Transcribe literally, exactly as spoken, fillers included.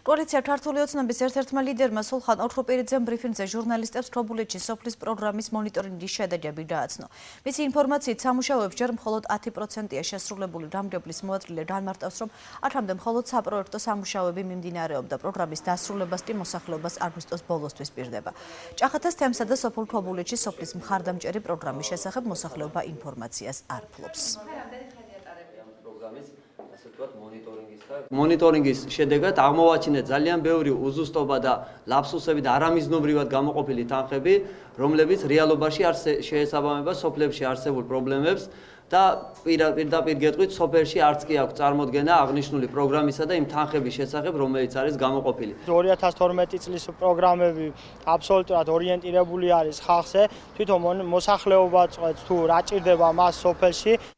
კოალიცია ქართული ოცნების ერთ-ერთმა ლიდერმა სულხან ორთოპერიძემ ბრიფინგზე ჟურნალისტებს თრობულეთში სოფლის პროგრამის მონიტორინგის შედეგები გააცნო. მისი ინფორმაციით სამუშაოებს ჯერ მხოლოდ ათი პროცენტია შესრულებული. რამგებლის მოადრილე განმარტავს, რომ აქამდე მხოლოდ საპროექტო სამუშაოები მიმდინარეობდა. პროგრამის დასრულებას კი მოსახლეობას აგვისტოს ბოლოსთვის პირდება. ჭახათას თემსა და სოფელ ქობულეთში სოფლის მხარდამჭერი პროგრამის შესახებ მოსახლეობა ინფორმაციას არ ფლობს. მონიტორინგის შედეგად აღმოვაჩინეთ ძალიან ბევრი უზუსტობა და ლაფსუსები და არამიზნობრივად გამოყოფილი თანხები, რომლებიც რეალობაში არ შეესაბამება სოფლებში არსებულ პრობლემებს და პირდაპირ გეტყვით, სოფელში არც კი აქვს წარმოდგენა აღნიშნული პროგრამისა და იმ თანხების შესახებ, რომელიც არის გამოყოფილი. ორი ათას თორმეტი წლის პროგრამები აბსოლუტურად ორიენტირებული არის ხალხზე, თვითონ მოსახლეობა წყვეტს თუ რა ჭირდება მას სოფელში.